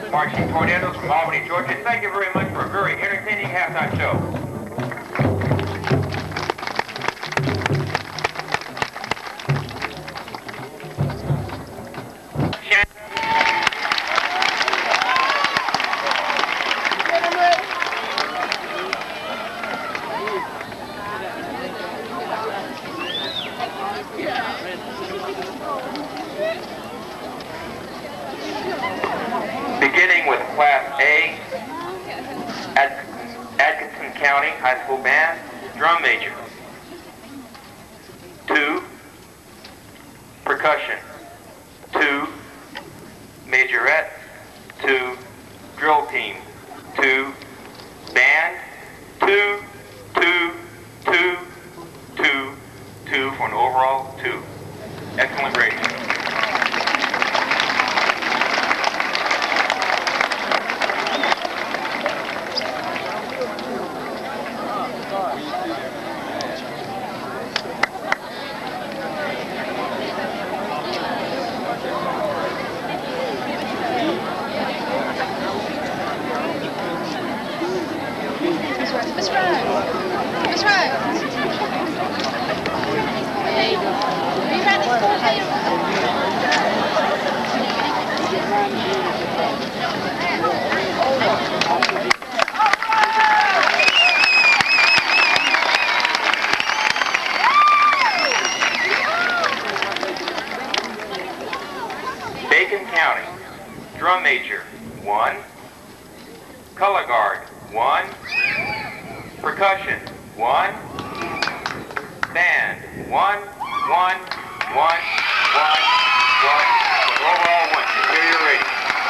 Marching Tornadoes from Albany, Georgia. Thank you very much for a very entertaining halftime show. Beginning with Class A, Atkinson County High School Band, drum major. 2, percussion. 2, majorette. 2, drill team. 2, band. 2, 2, 2, 2, 2 for an overall 2. Excellent rating. Bacon County, drum major, 1, color guard, 1, percussion, 1, band, 1, 1, 1, 1, 1, 1, overall 1, superior rating.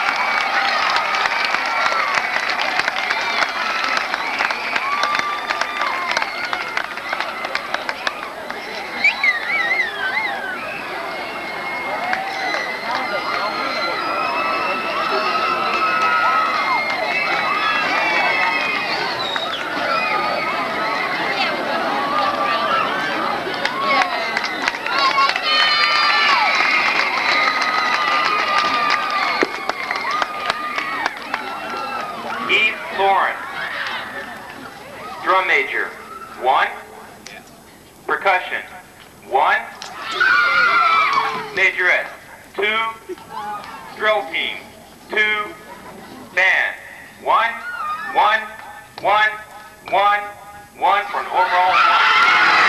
Drum major, 1, percussion, 1, majorette, 2, drill team, 2, band, 1, 1, 1, 1, 1 for an overall 1.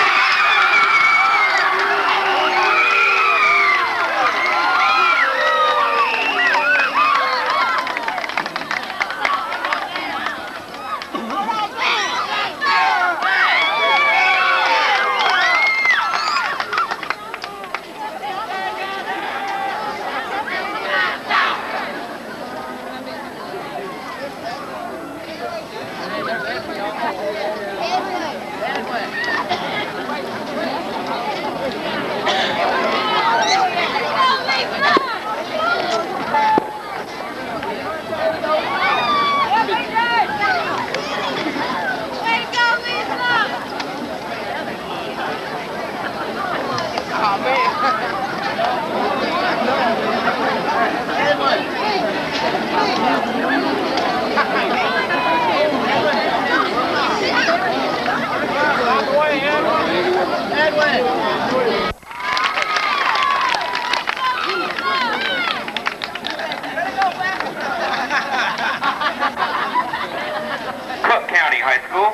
Cook County High School,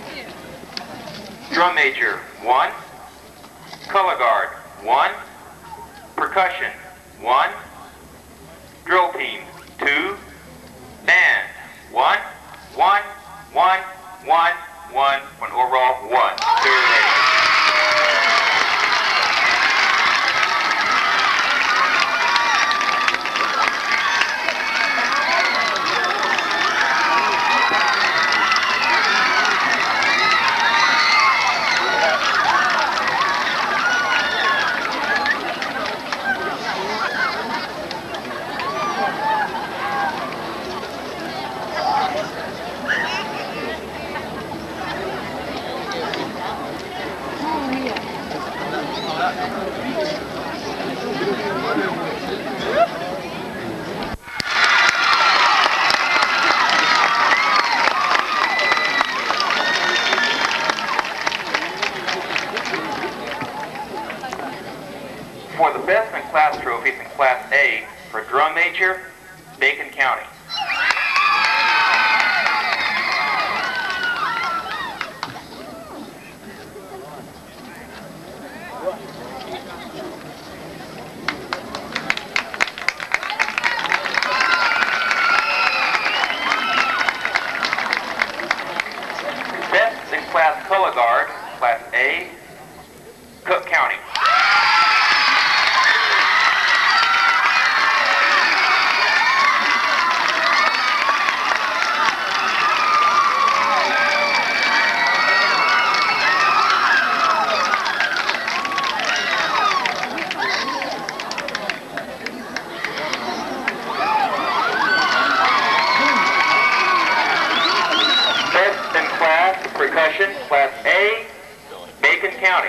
drum major, 1, color guard, 1, percussion, 1, drill team, 2, band, 1, 1, 1, 1, 1, for an overall 1. trophies in Class A for drum major, Bacon County. Best in Class Color Guard, Class A, Cook County. Best in Class Percussion, Class A, Bacon County.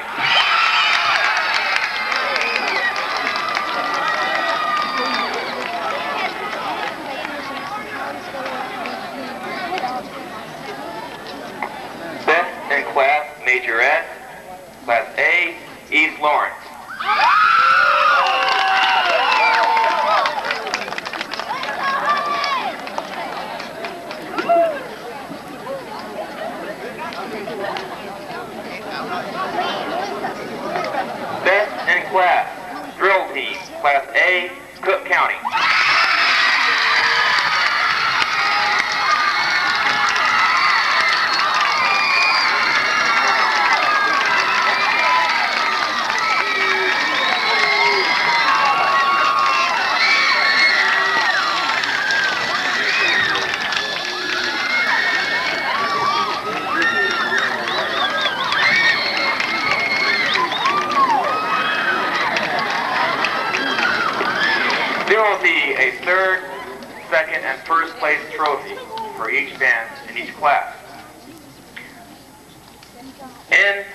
Best in Class Majorette, Class A, East Lawrence. Best in Class Drill Team, Class A, Cook County. There will be a third, second, and first place trophy for each band in each class. In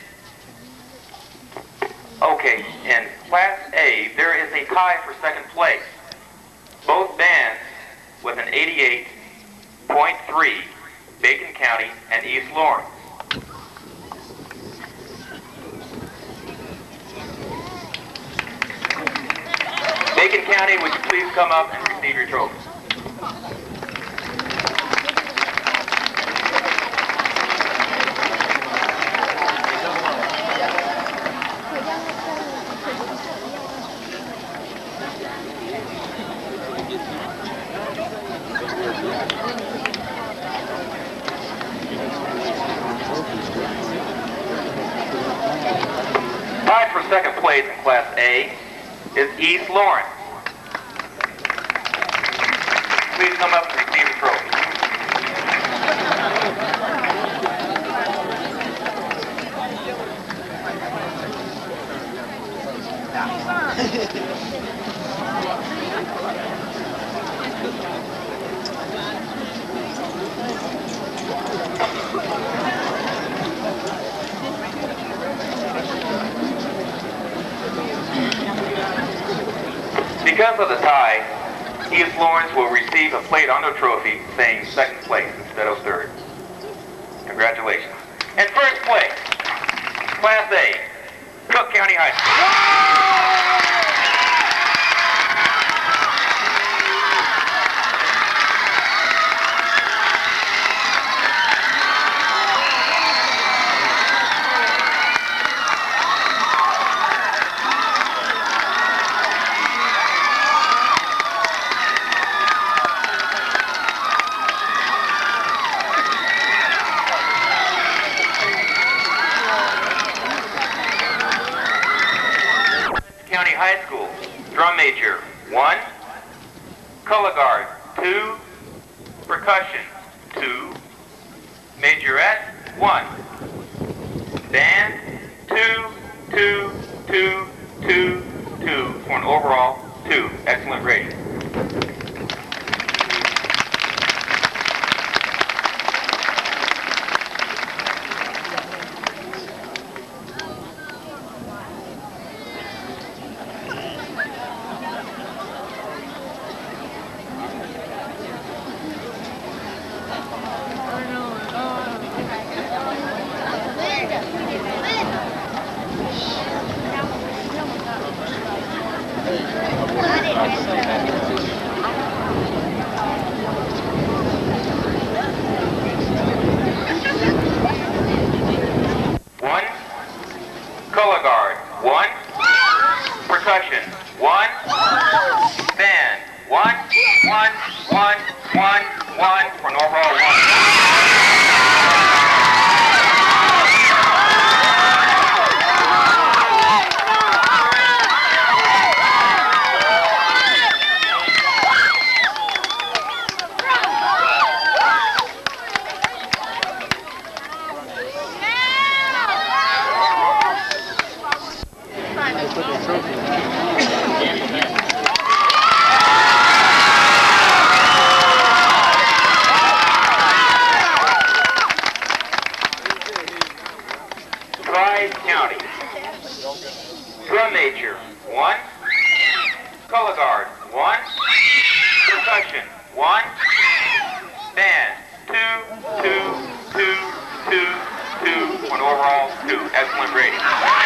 Class A, there is a tie for second place. Both bands with an 88.3, Bacon County and East Lawrence. Bacon County, would you please come up and receive your trophies? Tied for second place in Class A is East Lawrence. Please come up and receive your trophy. Because of the tie, East Lawrence will receive a plate on their trophy saying second place instead of third. Congratulations. And first place, Class A, Cook County High School. County High School, drum major 1, color guard 2, percussion 2, majorette 1, band 2, 2, 2, 2, 2 for an overall 2. Excellent rating. for an overall 1. County. Drum major, 1. Color guard, 1. Percussion, 1. Band, 2, 2, 2, 2, 2. One overall, 2. Excellent rating.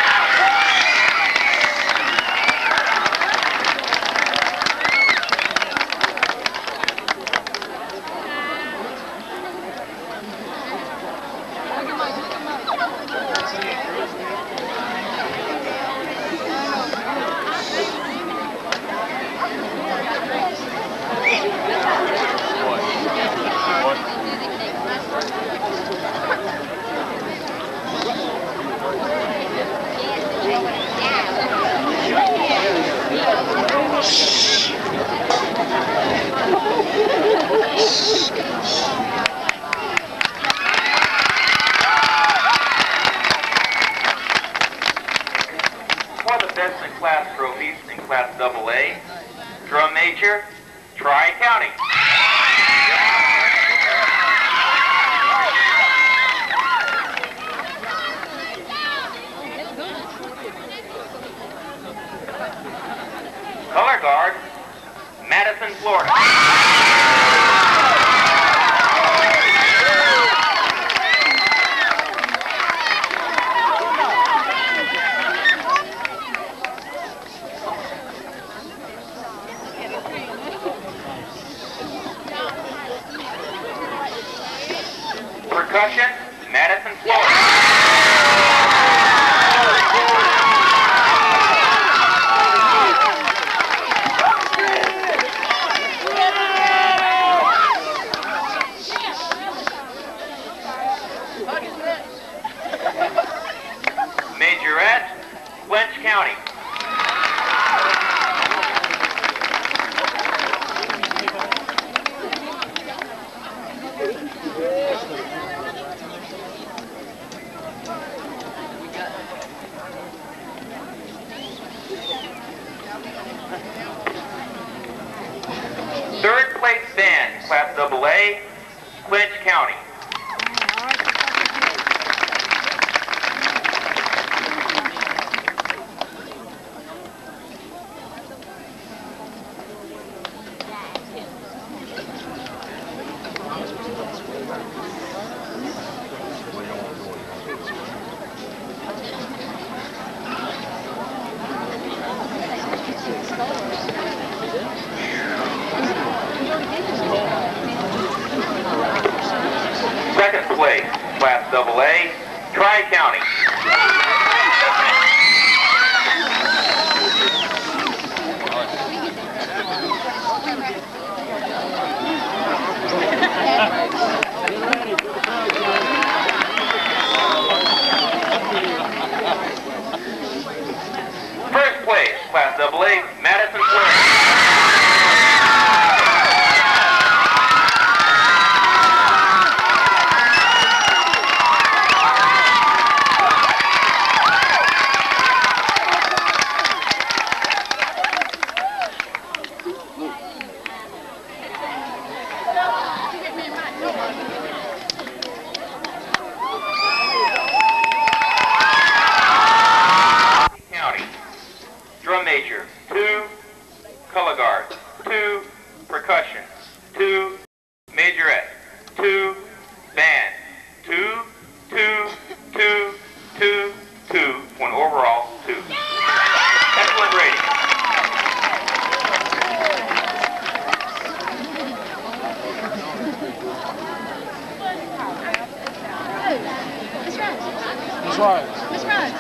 For the best in class trophies in Class AA, drum major, Tri-County. Color guard, Madison, Florida. Percussion, Madison, Florida. Majorette, Clinch County. Third place band, Class AA, Clinch County. Second place, Class AA, Tri-County. First place, Class AA, Madison, Florida. Drum major, 2. Color guard, 2. Percussion, 2. Majorette, 2. Band, 2, 2, 2, 2, 2. One overall, 2. Excellent rating. Miss Rose. Miss Rose.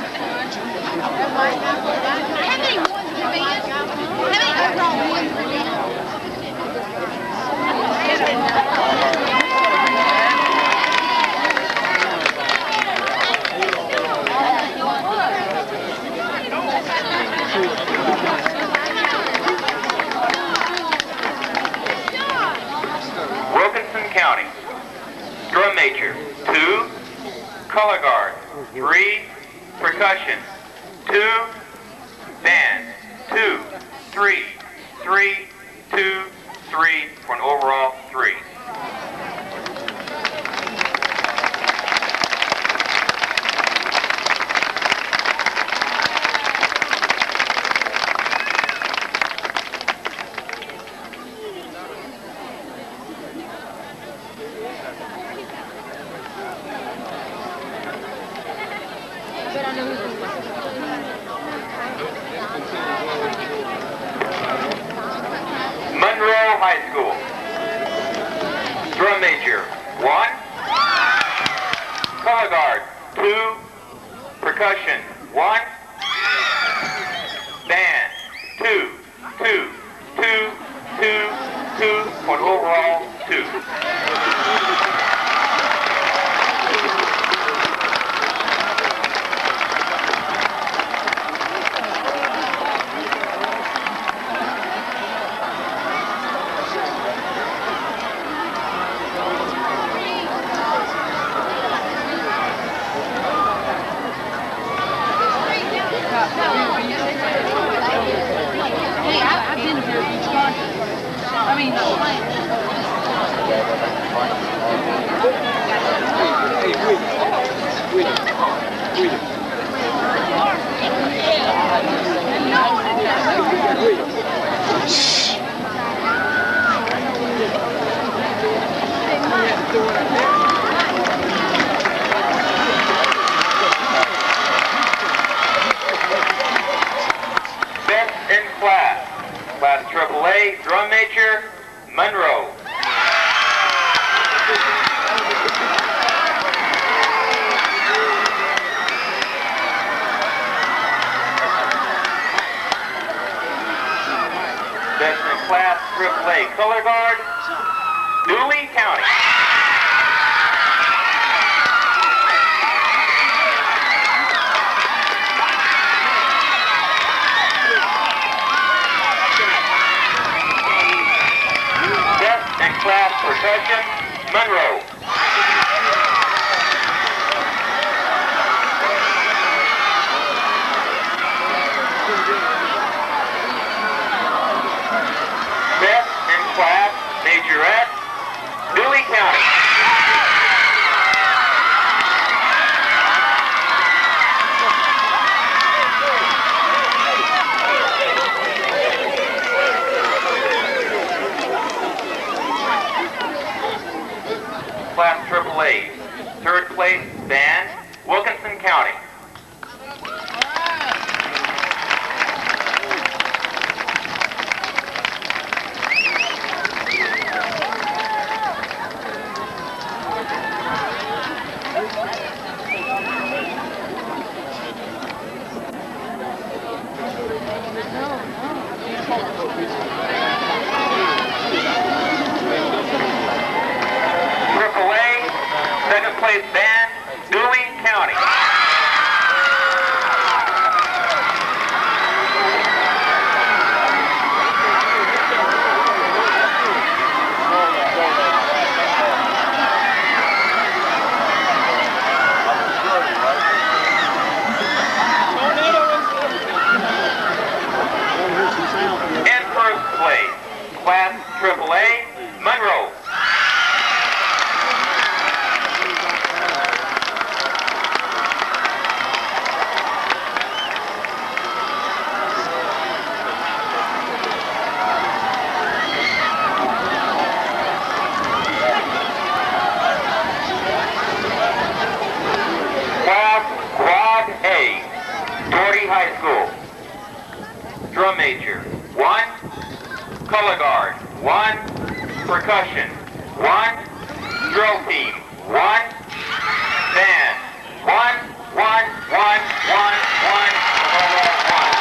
How many ones per band? How many overall ones per band? drum major. 2, color guard. 3, percussion. 2, band. 2, 3, 3, 2, 3 for an overall 3. Monroe High School. Drum major. 1. Color guard. 2. Percussion. 1. Band. 2, 2, 2, 2, 2 for an overall 2. Best in class. Class AAA, drum major, Monroe. Best in class AAA, color guard, Dooley County. Best in class percussion, Monroe. Best in class majorette, Dooley County. Class AAA, third place band, Wilkinson County. AAA, second place band, Dooley County. In first place, class AAA, Monroe. Quad A, Doherty High School. Drum major, 1. Color guard, 1. Percussion, 1. Drill team, 1. Band, 1, 1, 1, 1, 1, 1.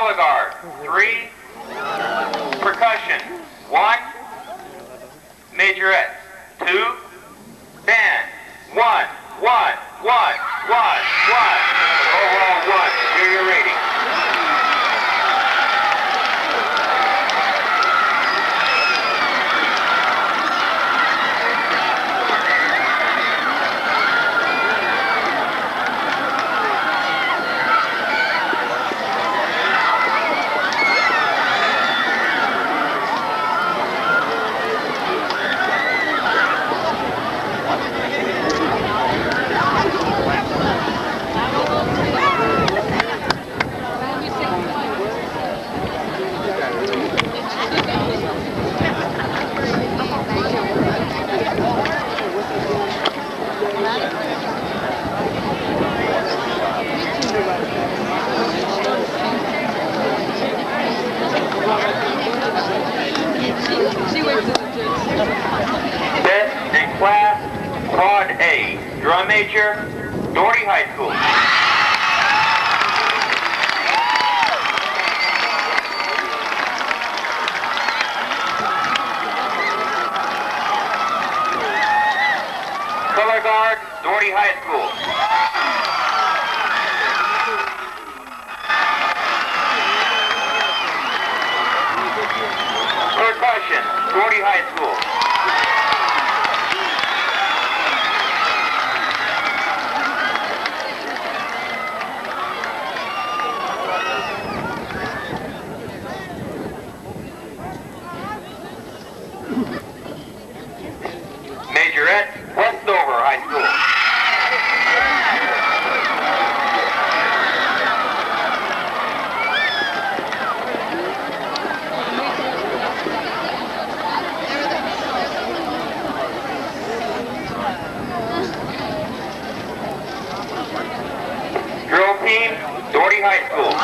Color guard, 3. Percussion, 1. Majorette, 2. Band, 1, 1, 1, 1, 1. Overall 1. Superior rating. Best in class, Quad A, drum major, Doherty High School. Color guard, Doherty High School. Percussion, Doherty High School. Majorette, Westover High School. Drill team, Doherty High School.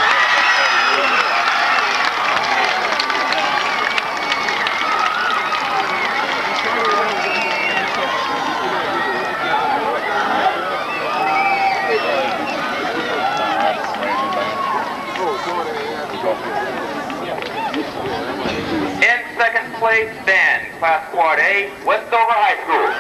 In second place, band, Class Quad A, Westover High School.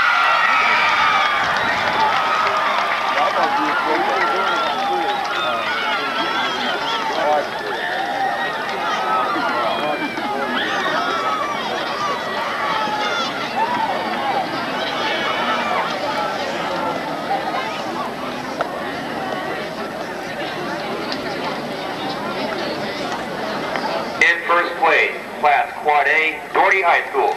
In first place, Class Quad A, Doherty High School.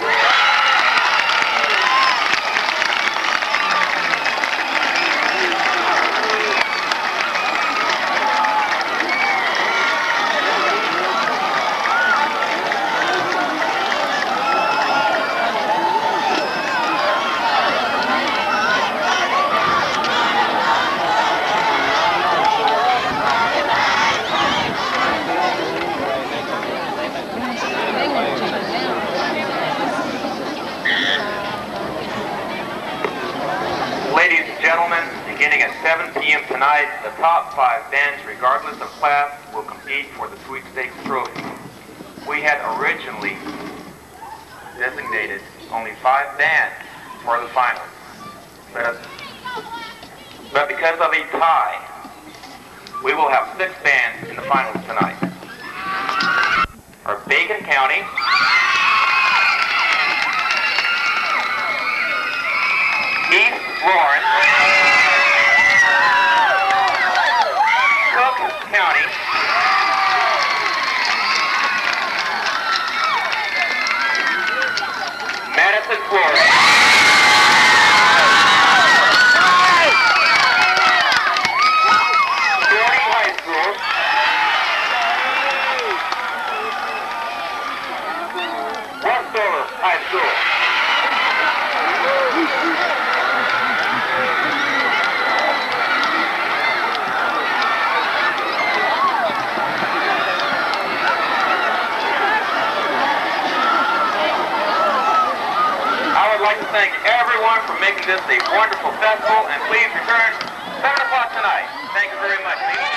Ladies and gentlemen, beginning at 7 p.m. tonight, the top 5 bands, regardless of class, will compete for the sweepstakes trophy. We had originally designated only 5 bands for the finals. But because of a tie, we will have 6 bands in the finals tonight. Our Bacon County, East Lawrence, Cook County, Madison, Florida, Doherty High School, Westover High School. I'd like to thank everyone for making this a wonderful festival, and please return 7 o'clock tonight. Thank you very much.